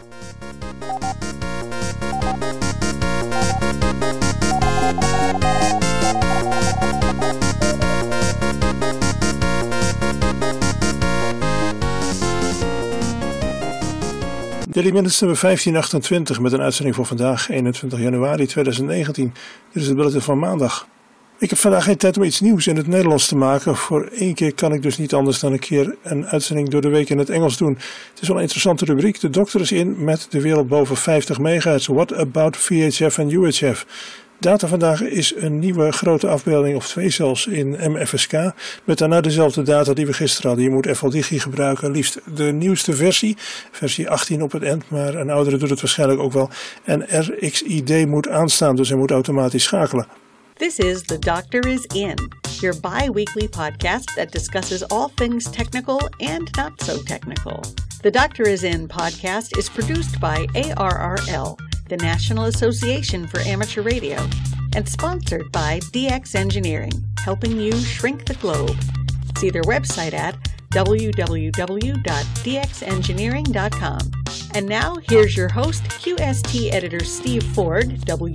Daily Minutes nummer 1528 met een uitzending voor vandaag, 21 januari 2019. Dit is het bulletin van maandag. Ik heb vandaag geen tijd om iets nieuws in het Nederlands te maken. Voor één keer kan ik dus niet anders dan een keer een uitzending door de week in het Engels doen. Het is wel een interessante rubriek. De dokter is in met de wereld boven 50 megahertz. What about VHF en UHF? Data vandaag is een nieuwe grote afbeelding, of twee zelfs, in MFSK. Met daarna dezelfde data die we gisteren hadden. Je moet FLDigi gebruiken, liefst de nieuwste versie. Versie 18 op het eind, maar een oudere doet het waarschijnlijk ook wel. En RxID moet aanstaan, dus hij moet automatisch schakelen. This is The Doctor is In, your bi-weekly podcast that discusses all things technical and not so technical. The Doctor is In podcast is produced by ARRL, the National Association for Amateur Radio, and sponsored by DX Engineering, helping you shrink the globe. See their website at www.dxengineering.com. And now, here's your host, QST editor Steve Ford,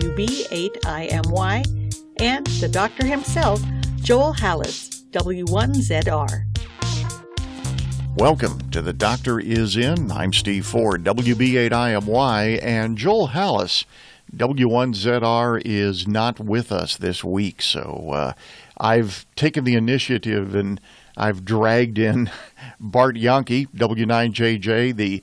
WB8IMY, and the doctor himself, Joel Hallis, W1ZR. Welcome to The Doctor is In. I'm Steve Ford, WB8IMY, and Joel Hallis, W1ZR, is not with us this week. So I've taken the initiative and I've dragged in Bart Yankee, W9JJ, the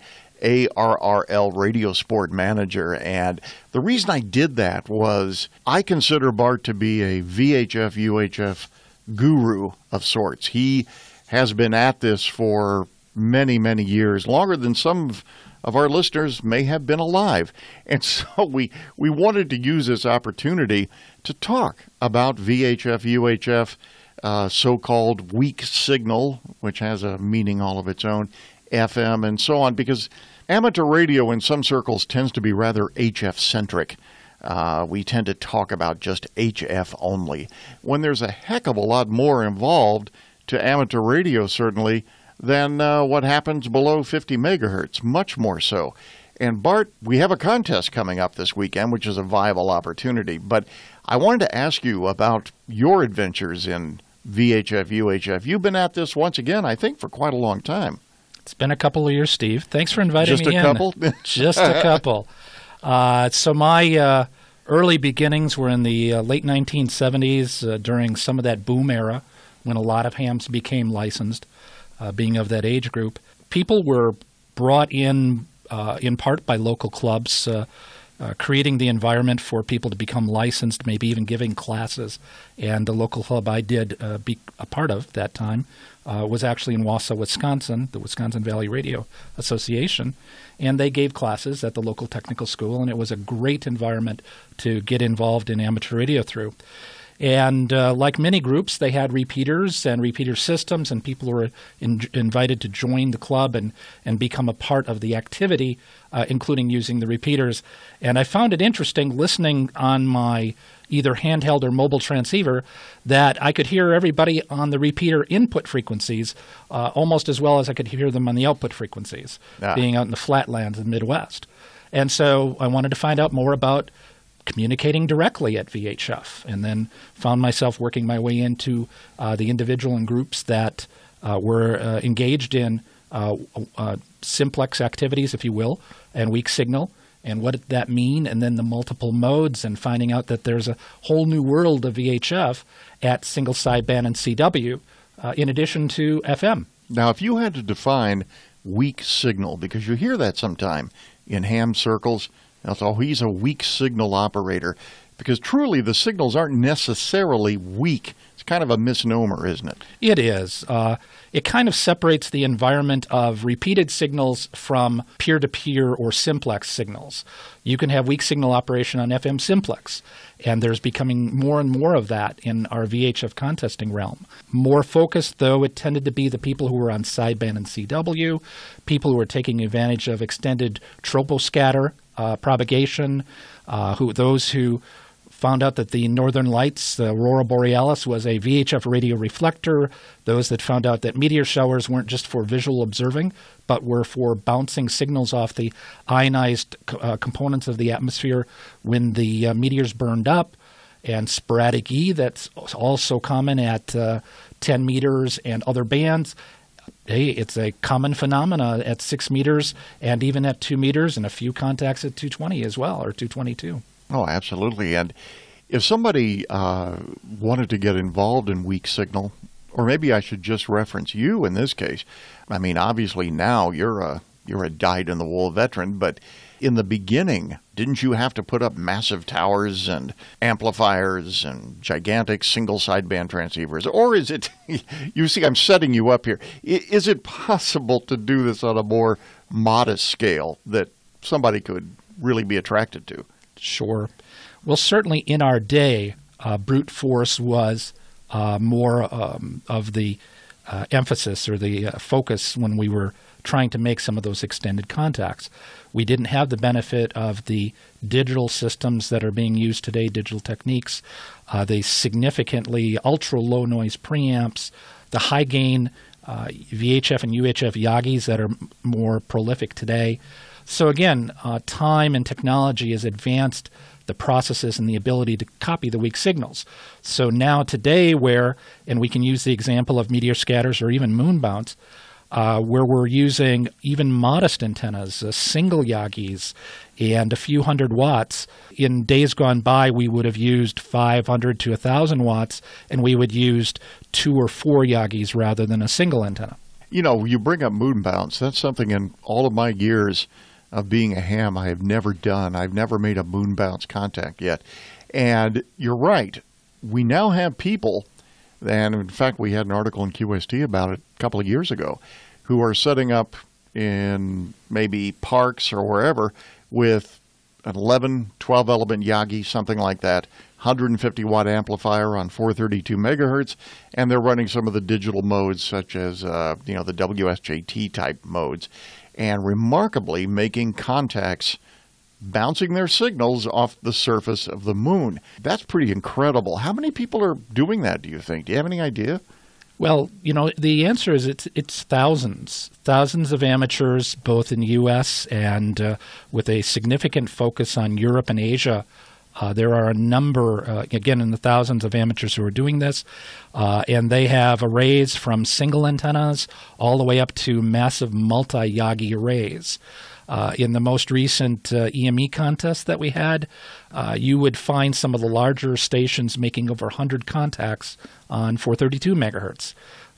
ARRL Radio Sport Manager. And the reason I did that was I consider Bart to be a VHF, UHF guru of sorts. He has been at this for many, many years, longer than some of our listeners may have been alive. And so we wanted to use this opportunity to talk about VHF, UHF, so-called weak signal, which has a meaning all of its own, FM, and so on, because amateur radio in some circles tends to be rather HF-centric. We tend to talk about just HF only, when there's a heck of a lot more involved to amateur radio, certainly, than what happens below 50 megahertz, much more so. And Bart, we have a contest coming up this weekend, which is a viable opportunity. But I wanted to ask you about your adventures in VHF, UHF. You've been at this once again, I think, for quite a long time. It's been a couple of years, Steve. Thanks for inviting me in. Just a couple? Just a couple. So my early beginnings were in the late 1970s during some of that boom era when a lot of hams became licensed, being of that age group. People were brought in part by local clubs, creating the environment for people to become licensed, maybe even giving classes. And the local club I did be a part of that time was actually in Wausau, Wisconsin, the Wisconsin Valley Radio Association. And they gave classes at the local technical school, and it was a great environment to get involved in amateur radio through. And like many groups, they had repeaters and repeater systems, and people were invited to join the club and become a part of the activity, including using the repeaters. And I found it interesting listening on my either handheld or mobile transceiver that I could hear everybody on the repeater input frequencies almost as well as I could hear them on the output frequencies, being out in the flatlands of the Midwest. And so I wanted to find out more about communicating directly at VHF, and then found myself working my way into the individual and groups that were engaged in simplex activities, if you will, and weak signal, and what did that mean, and then the multiple modes, and finding out that there's a whole new world of VHF at single sideband and CW, in addition to FM. Now, if you had to define weak signal, because you hear that sometime in ham circles, so he's a weak signal operator, because truly the signals aren't necessarily weak. It's kind of a misnomer, isn't it? It is. It kind of separates the environment of repeated signals from peer-to-peer or simplex signals. You can have weak signal operation on FM simplex, and there's becoming more and more of that in our VHF contesting realm. More focused, though, it tended to be the people who were on sideband and CW, people who were taking advantage of extended troposcatter propagation, those who found out that the Northern Lights, the Aurora Borealis, was a VHF radio reflector. Those that found out that meteor showers weren't just for visual observing, but were for bouncing signals off the ionized components of the atmosphere when the meteors burned up. And sporadic E, that's also common at 10 meters and other bands. Hey, it's a common phenomena at 6 meters and even at 2 meters, and a few contacts at 220 as well, or 222. Oh, absolutely. And if somebody wanted to get involved in weak signal, or maybe I should just reference you in this case. I mean, obviously now you're a dyed-in-the-wool veteran, but in the beginning, didn't you have to put up massive towers and amplifiers and gigantic single sideband transceivers? Or is it, you see, I'm setting you up here. Is it possible to do this on a more modest scale that somebody could really be attracted to? Sure. Well, certainly in our day, brute force was more of the emphasis or the focus when we were trying to make some of those extended contacts. We didn't have the benefit of the digital systems that are being used today, digital techniques, the significantly ultra-low noise preamps, the high-gain VHF and UHF Yagis that are more prolific today. So again, time and technology has advanced the processes and the ability to copy the weak signals. So now today and we can use the example of meteor scatters or even moon bounce, where we're using even modest antennas, single Yagis, and a few hundred watts. In days gone by, we would have used 500 to 1,000 watts, and we would use 2 or 4 Yagis rather than a single antenna. You know, you bring up moon bounce. That's something in all of my years of being a ham I have never done. I've never made a moon bounce contact yet. And you're right. We now have people, and in fact we had an article in QST about it a couple of years ago, who are setting up in maybe parks or wherever with an 11, 12 element Yagi, something like that, 150 watt amplifier on 432 megahertz, and they're running some of the digital modes such as the WSJT type modes, and remarkably making contacts, bouncing their signals off the surface of the moon. That's pretty incredible. How many people are doing that, do you think? Do you have any idea? Well, the answer is it's thousands of amateurs, both in the U.S. and with a significant focus on Europe and Asia. There are a number, again, in the thousands of amateurs who are doing this, and they have arrays from single antennas all the way up to massive multi-Yagi arrays. In the most recent EME contest that we had, you would find some of the larger stations making over 100 contacts on 432 megahertz.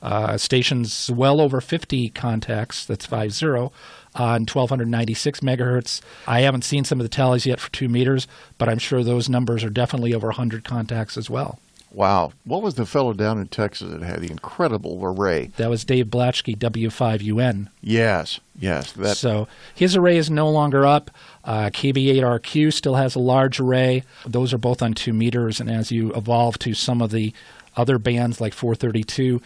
Stations well over 50 contacts, that's 50, on 1296 megahertz. I haven't seen some of the tallies yet for 2 meters, but I'm sure those numbers are definitely over 100 contacts as well. Wow. What was the fellow down in Texas that had the incredible array? That was Dave Blatchke, W5UN. Yes. So his array is no longer up. KB8RQ still has a large array. Those are both on 2 meters, and as you evolve to some of the other bands like 432,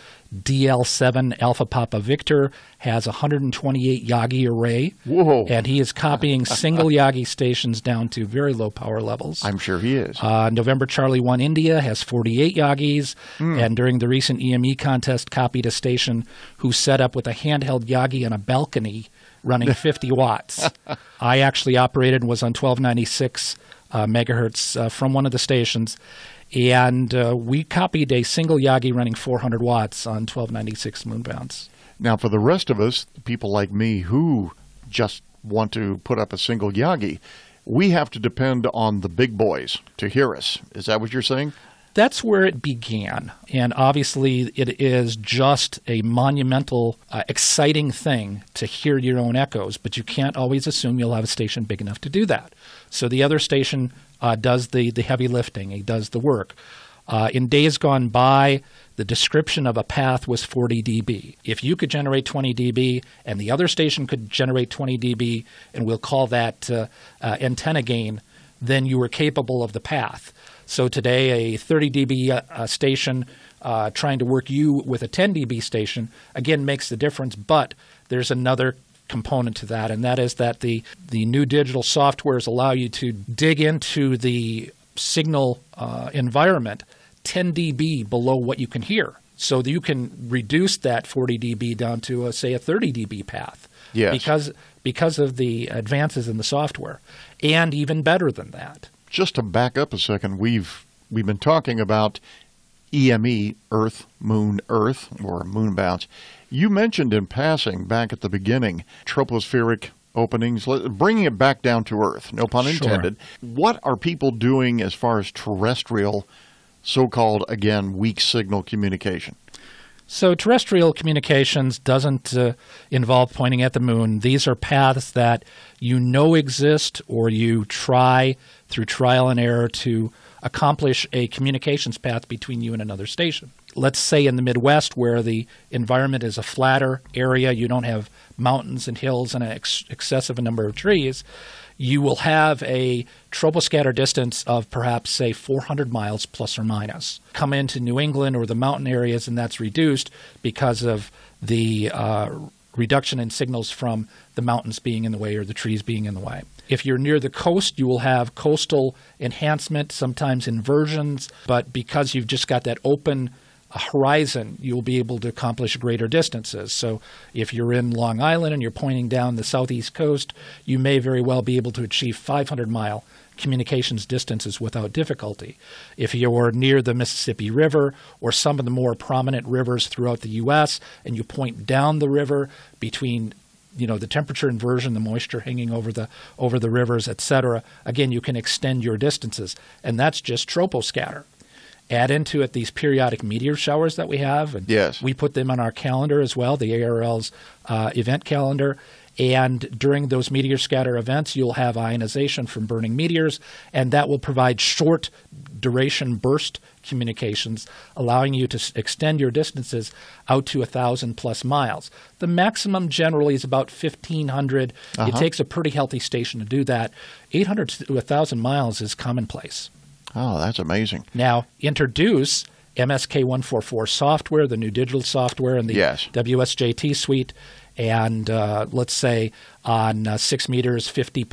DL7 Alpha Papa Victor has a 128 Yagi array. Whoa. And he is copying single Yagi stations down to very low power levels. I'm sure he is. November Charlie 1 India has 48 Yagis, and during the recent EME contest copied a station who set up with a handheld Yagi on a balcony running 50 watts. I actually operated and was on 1296 megahertz from one of the stations. And we copied a single Yagi running 400 watts on 1296 moon bounce. Now, for the rest of us, people like me who just want to put up a single Yagi, we have to depend on the big boys to hear us. Is that what you're saying? That's where it began. And obviously, it is just a monumental, exciting thing to hear your own echoes, but you can't always assume you'll have a station big enough to do that. So the other station does the heavy lifting. He does the work. In days gone by, the description of a path was 40 dB. If you could generate 20 dB and the other station could generate 20 dB, and we'll call that antenna gain, then you were capable of the path. So today, a 30 dB station trying to work you with a 10 dB station, again, makes the difference, but there's another component to that, and that is that the new digital softwares allow you to dig into the signal environment 10 dB below what you can hear. So that you can reduce that 40 dB down to, say, a 30 dB path. Yes. Because of the advances in the software. And even better than that. Just to back up a second, we've been talking about EME, Earth, Moon, Earth, or moon bounce. You mentioned in passing back at the beginning tropospheric openings, bringing it back down to Earth, no pun intended. Sure. What are people doing as far as terrestrial, so-called, again, weak signal communication? So terrestrial communications doesn't involve pointing at the moon. These are paths that you know exist, or you try through trial and error to accomplish a communications path between you and another station. Let's say in the Midwest, where the environment is a flatter area, you don't have mountains and hills and an excessive number of trees, you will have a troposcatter distance of perhaps, say, 400 miles plus or minus. Come into New England or the mountain areas, and that's reduced because of the reduction in signals from the mountains being in the way or the trees being in the way. If you're near the coast, you will have coastal enhancement, sometimes inversions, but because you've just got that open horizon, you'll be able to accomplish greater distances. So if you're in Long Island and you're pointing down the southeast coast, you may very well be able to achieve 500-mile communications distances without difficulty. If you're near the Mississippi River or some of the more prominent rivers throughout the U.S. and you point down the river between the temperature inversion, the moisture hanging over the rivers, etc., again, you can extend your distances. And that's just troposcatter. Add into it these periodic meteor showers that we have. And yes. We put them on our calendar as well, the ARL's event calendar. And during those meteor scatter events, you'll have ionization from burning meteors, and that will provide short duration burst communications, allowing you to extend your distances out to 1,000 plus miles. The maximum generally is about 1,500. It takes a pretty healthy station to do that. 800 to 1,000 miles is commonplace. Oh, that's amazing. Now, introduce MSK144 software, the new digital software, and the WSJT suite, and let's say on 6 meters,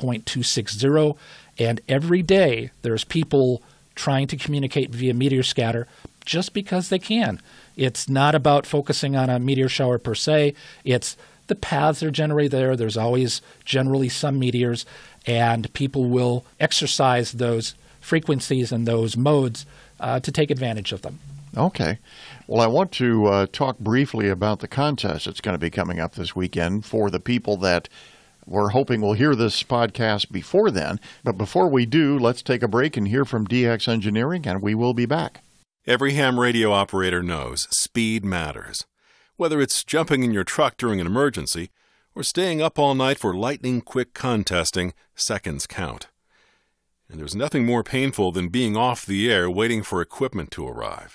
50.260. And every day there's people trying to communicate via meteor scatter just because they can. It's not about focusing on a meteor shower per se. It's the paths are generally there. There's always generally some meteors, and people will exercise those frequencies and those modes to take advantage of them. Okay. Well, I want to talk briefly about the contest that's going to be coming up this weekend for the people that we're hoping will hear this podcast before then. But before we do, let's take a break and hear from DX Engineering, and we will be back. Every ham radio operator knows speed matters. Whether it's jumping in your truck during an emergency or staying up all night for lightning-quick contesting, seconds count. And there's nothing more painful than being off the air waiting for equipment to arrive.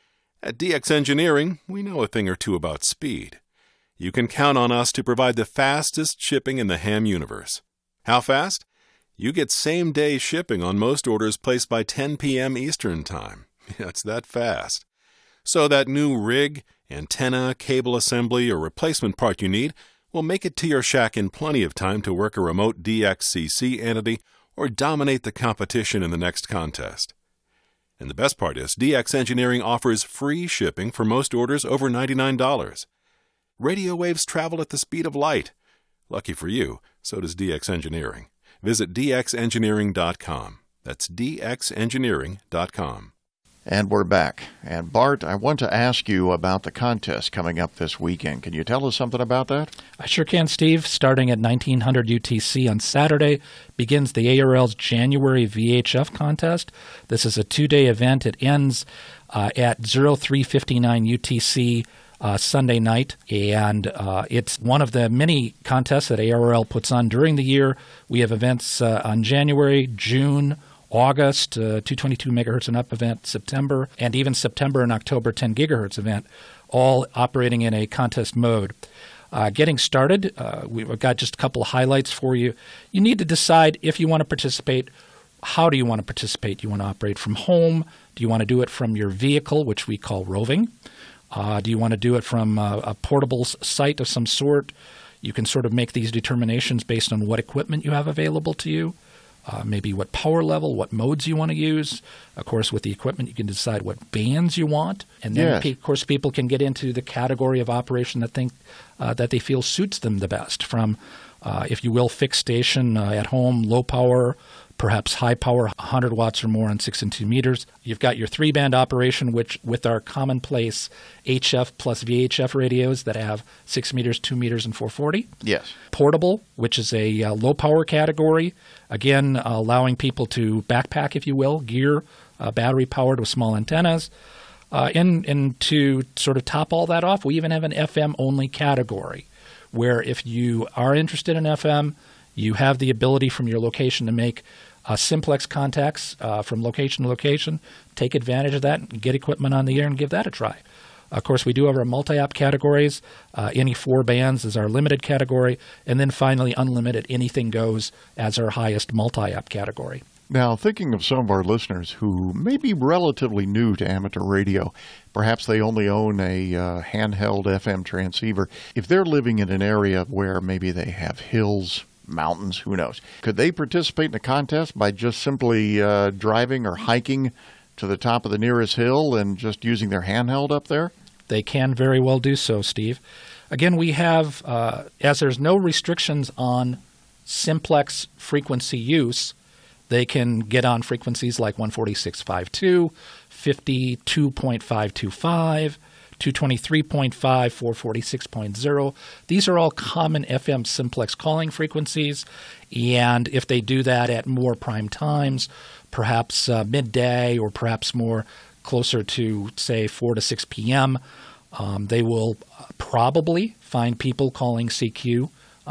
At DX Engineering, we know a thing or two about speed. You can count on us to provide the fastest shipping in the ham universe. How fast? You get same-day shipping on most orders placed by 10 p.m. Eastern Time. It's that fast. So that new rig, antenna, cable assembly, or replacement part you need will make it to your shack in plenty of time to work a remote DXCC entity or dominate the competition in the next contest. And the best part is, DX Engineering offers free shipping for most orders over $99. Radio waves travel at the speed of light. Lucky for you, so does DX Engineering. Visit dxengineering.com. That's dxengineering.com. And we're back. And Bart, I want to ask you about the contest coming up this weekend. Can you tell us something about that? I sure can, Steve. Starting at 1900 UTC on Saturday begins the ARL's January VHF contest. This is a 2-day event. It ends at 0359 UTC Sunday night, and it's one of the many contests that ARL puts on during the year. We have events on January, June, August, 222 megahertz and up event, September, and even September and October 10 gigahertz event, all operating in a contest mode. Getting started, we've got just a couple of highlights for you. You need to decide if you want to participate. How do you want to participate? Do you want to operate from home? Do you want to do it from your vehicle, which we call roving? Do you want to do it from a portable site of some sort? You can sort of make these determinations based on what equipment you have available to you. maybe what power level, what modes you want to use. Of course, with the equipment, you can decide what bands you want. And then, Yes. of course, people can get into the category of operation that they feel suits them the best, from, if you will, fixed station at home, low power, perhaps high power, 100 watts or more on 6 and 2 meters. You've got your 3-band operation, which with our commonplace HF plus VHF radios that have 6 meters, 2 meters, and 440. Yes. Portable, which is a low power category, again, allowing people to backpack, if you will, gear, battery powered with small antennas. And to sort of top all that off, we even have an FM only category, where if you are interested in FM, you have the ability from your location to make simplex contacts from location to location. Take advantage of that and get equipment on the air and give that a try. Of course, we do have our multi-op categories. Any 4 bands is our limited category. And then finally, unlimited, anything goes as our highest multi-op category. Now, thinking of some of our listeners who may be relatively new to amateur radio, perhaps they only own a handheld FM transceiver. If they're living in an area where maybe they have hills, mountains, who knows, could they participate in a contest by just simply driving or hiking to the top of the nearest hill and just using their handheld up there? They can very well do so, Steve. Again, we have, as there's no restrictions on simplex frequency use, they can get on frequencies like 146.52, 52.525, 223.5, 446.0. These are all common FM simplex calling frequencies, and if they do that at more prime times, perhaps midday or perhaps more closer to, say, 4 to 6 p.m., they will probably find people calling CQ.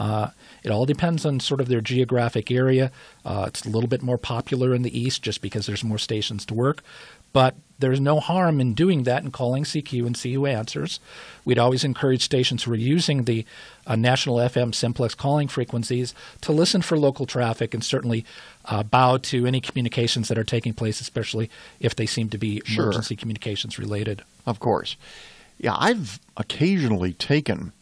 It all depends on sort of their geographic area. It's a little bit more popular in the East just because there's more stations to work. But there's no harm in doing that and calling CQ and see who answers. We'd always encourage stations who are using the national FM simplex calling frequencies to listen for local traffic and certainly bow to any communications that are taking place, especially if they seem to be emergency communications related. Of course. Yeah, I've occasionally taken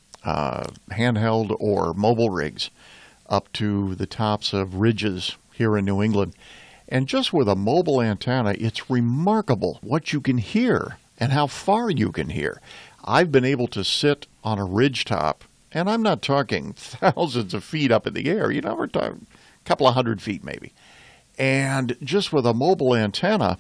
handheld or mobile rigs up to the tops of ridges here in New England. And just with a mobile antenna, it's remarkable what you can hear and how far you can hear. I've been able to sit on a ridge top, and I'm not talking thousands of feet up in the air. You know, we're talking a couple of 100 feet maybe. And just with a mobile antenna,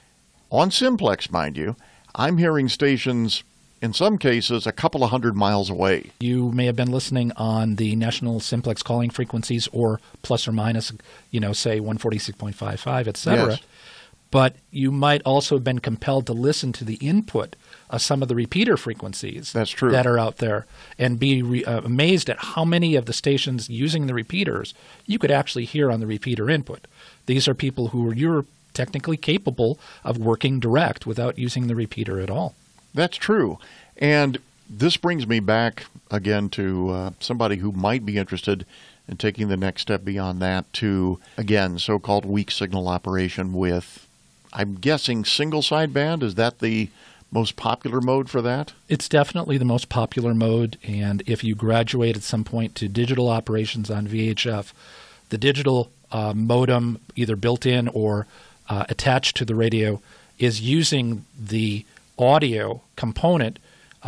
on simplex, mind you, I'm hearing stations in some cases a couple of 100 miles away. You may have been listening on the national simplex calling frequencies or plus or minus, say 146.55, et cetera. Yes. But you might also have been compelled to listen to the input of some of the repeater frequencies That's true. that are out there and be amazed at how many of the stations using the repeaters you could actually hear on the repeater input. These are people who you're technically capable of working direct without using the repeater at all. That's true. And this brings me back again to somebody who might be interested in taking the next step beyond that to, again, so-called weak signal operation with, I'm guessing, single sideband. Is that the most popular mode for that? It's definitely the most popular mode. And if you graduate at some point to digital operations on VHF, the digital modem, either built in or attached to the radio, is using the audio component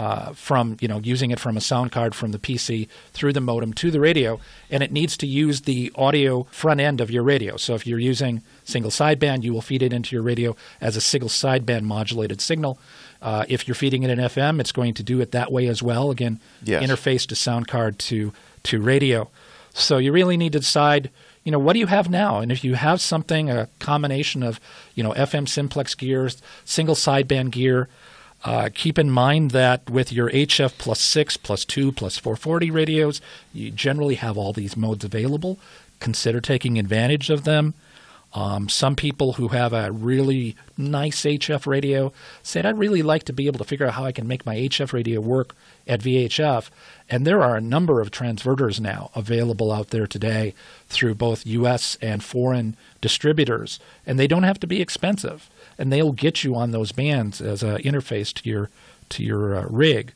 from, using it from a sound card from the PC through the modem to the radio, and it needs to use the audio front end of your radio. So if you're using single sideband, you will feed it into your radio as a single sideband modulated signal. If you're feeding it in FM, it's going to do it that way as well. Again, Yes. interface to sound card to radio. So you really need to decide, what do you have now? And if you have something, a combination of, FM simplex gears, single sideband gear, keep in mind that with your HF plus 6, plus 2, plus 440 radios, you generally have all these modes available. Consider taking advantage of them. Some people who have a really nice HF radio said, I'd really like to be able to figure out how I can make my HF radio work at VHF. And there are a number of transverters now available out there today through both U.S. and foreign distributors. And they don't have to be expensive. And they'll get you on those bands as an interface to your rig.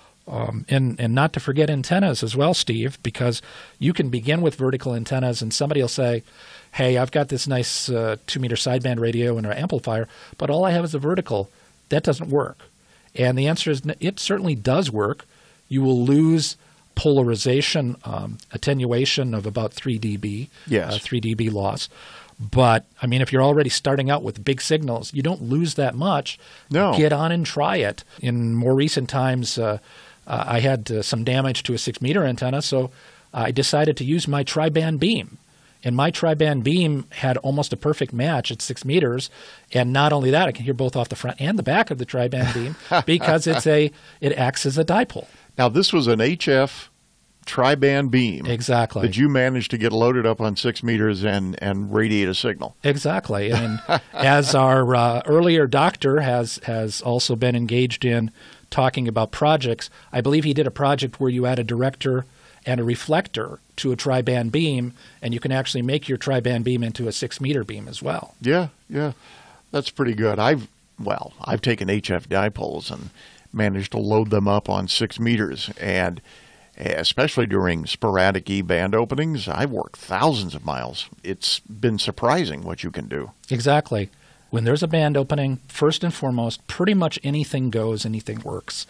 And not to forget antennas as well, Steve, because you can begin with vertical antennas and somebody will say, hey, I've got this nice 2-meter sideband radio and an amplifier, but all I have is a vertical. That doesn't work. And the answer is it certainly does work. You will lose polarization, attenuation of about 3 dB, 3 dB loss. But, I mean, if you're already starting out with big signals, you don't lose that much. No. Get on and try it. In more recent times, I had some damage to a 6-meter antenna, so I decided to use my tri-band beam. And my tri-band beam had almost a perfect match at 6 meters. And not only that, I can hear both off the front and the back of the tri-band beam because it acts as a dipole. Now, this was an HF tri-band beam. Exactly. That you managed to get loaded up on 6 meters and radiate a signal. Exactly. And as our earlier doctor has also been engaged in talking about projects, I believe he did a project where you add a director and a reflector to a tri-band beam, and you can actually make your tri-band beam into a 6-meter beam as well. Yeah. That's pretty good. I've taken HF dipoles and managed to load them up on 6 meters, and especially during sporadic E-band openings, I've worked thousands of miles. It's been surprising what you can do. Exactly. When there's a band opening, first and foremost, pretty much anything goes, anything works.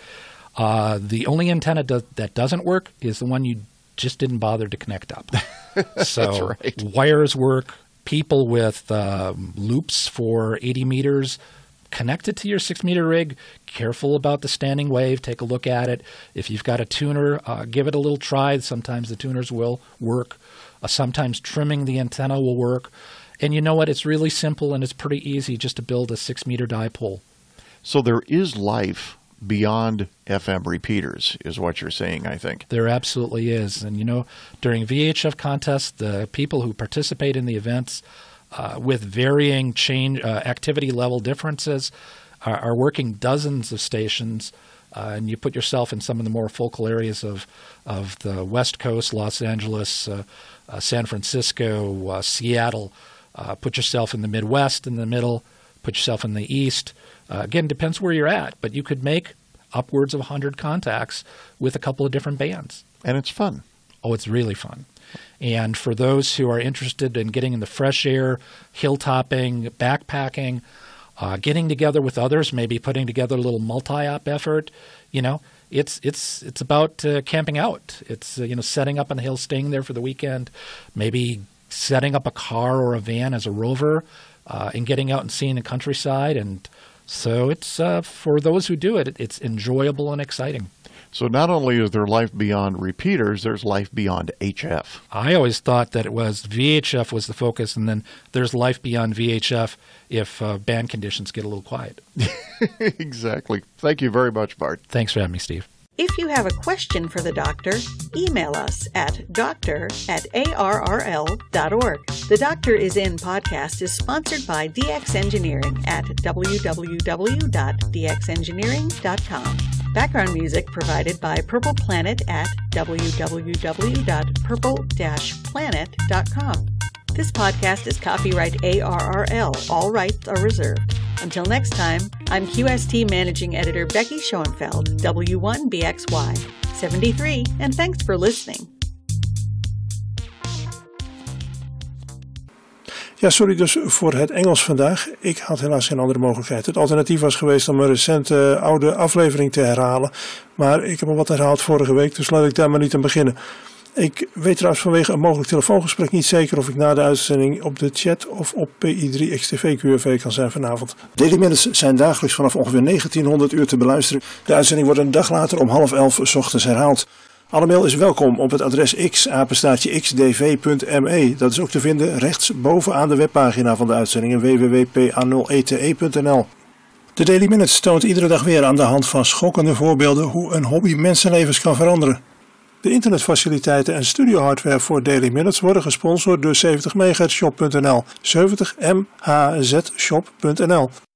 The only antenna that doesn't work is the one you just didn't bother to connect up. So That's right. Wires work. People with loops for 80 meters, connect it to your 6-meter rig. Careful about the standing wave. Take a look at it. If you've got a tuner, give it a little try. Sometimes the tuners will work. Sometimes trimming the antenna will work. And you know what? It's really simple and it's pretty easy just to build a 6-meter dipole. So there is life beyond FM repeaters, is what you're saying, I think. There absolutely is. And, you know, during VHF contests, the people who participate in the events with varying activity level differences are working dozens of stations, and you put yourself in some of the more focal areas of the West Coast, Los Angeles, San Francisco, Seattle. Put yourself in the Midwest, in the middle, put yourself in the East. Again, depends where you're at, but you could make upwards of 100 contacts with a couple of different bands. And it's fun. Oh, it's really fun. And for those who are interested in getting in the fresh air, hilltopping, backpacking, getting together with others, maybe putting together a little multi-op effort, you know, it's about camping out. It's, setting up on the hill, staying there for the weekend, maybe setting up a car or a van as a rover, and getting out and seeing the countryside. And so it's for those who do it, it's enjoyable and exciting. So not only is there life beyond repeaters, there's life beyond HF. I always thought that it was VHF was the focus, and then there's life beyond VHF if band conditions get a little quiet. Exactly. Thank you very much, Bart. Thanks for having me, Steve. If you have a question for the doctor, email us at doctor@arrl.org. The Doctor is In podcast is sponsored by DX Engineering at www.dxengineering.com. Background music provided by Purple Planet at www.purple-planet.com. This podcast is copyright ARRL. All rights are reserved. Until next time, I'm QST Managing Editor Becky Schoenfeld, W1BXY 73, and thanks for listening. Ja, sorry dus voor het Engels vandaag. Ik had helaas geen andere mogelijkheid. Het alternatief was geweest om een recente oude aflevering te herhalen. Maar ik heb al wat herhaald vorige week, dus laat ik daar maar niet aan beginnen. Ik weet trouwens vanwege een mogelijk telefoongesprek niet zeker of ik na de uitzending op de chat of op PI3 XTV QRV kan zijn vanavond. Daily Minutes zijn dagelijks vanaf ongeveer 1900 uur te beluisteren. De uitzending wordt een dag later om 10:30 's ochtends herhaald. Alle mail is welkom op het adres x@xdv.me. Dat is ook te vinden rechts bovenaan de webpagina van de uitzendingen www.pa0ete.nl. De Daily Minutes toont iedere dag weer aan de hand van schokkende voorbeelden hoe een hobby mensenlevens kan veranderen. De internetfaciliteiten en studiohardware voor Daily Minutes worden gesponsord door 70mhzshop.nl, 70mhzshop.nl.